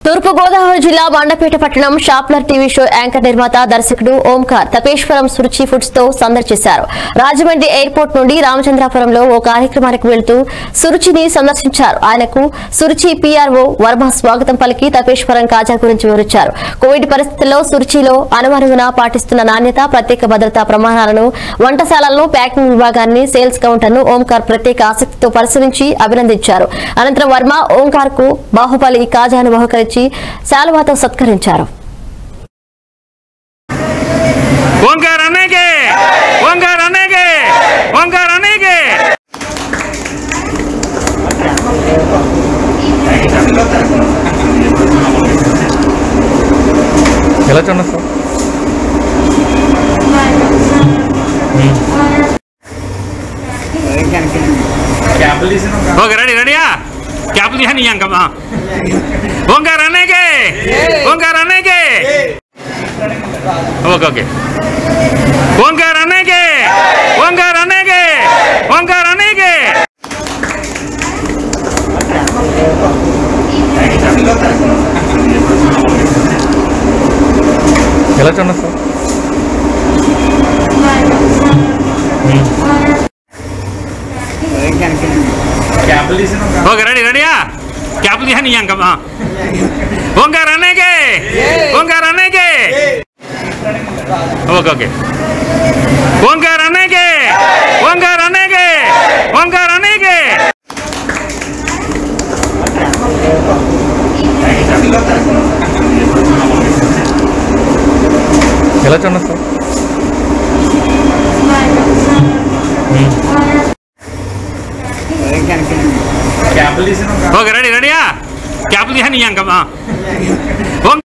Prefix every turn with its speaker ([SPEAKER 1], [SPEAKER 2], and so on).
[SPEAKER 1] తూర్పు గోదావరి జిల్లా మండపేట పట్టణం షాప్లర్ టీవీ షో యాంకర్ నిర్మాత దర్శకుడు ఓంకార్ తపేశ్వరం సురుచి ఫుడ్స్ తో సందడి చేశారు. రాజమండ్రి ఎయిర్పోర్ట్ నుండి రామచంద్రాపురంలో ఓ కార్యక్రమానికి వెళ్తూ సురుచిని సందర్శించారు. ఆయనకు సురుచి పీఆర్ఓ వర్మ స్వాగతం పలికి తపేశ్వరం కాజా గురించి వివరించారు. కోవిడ్ పరిస్థితుల్లో సురుచిలో అనుమరుగున పాటిస్తున్న నాణ్యత, ప్రత్యేక భద్రతా ప్రమాణాలను, వంటశాలలను, ప్యాకింగ్ విభాగాన్ని, సేల్స్ కౌంటర్ ను ఓంకార్ ప్రత్యేక ఆసక్తితో పరిశీలించి అభినందించారు. అనంతరం వర్మ ఓంకార్ కు బాహుబలి కాజాను బహుకరించి శాలువాతో సత్కరించారు.
[SPEAKER 2] ఎలా చూడండి సార్
[SPEAKER 3] ఓకే రెడీ రెడీయా క్యాప్ దియా नहीं अंकल हां ओंकार आने के ओके ओके ओंकार आने के
[SPEAKER 2] ఎలా చూడండి సార్
[SPEAKER 3] ओके रेडी रेडीया कैप दिया नहीं अंकल हां ओंकार आने के ओके ओके ओंकार आने के
[SPEAKER 2] ఎలా చూడండి సార్
[SPEAKER 3] ओके रेडी रेडीया कैप दिया नहीं अंकल हां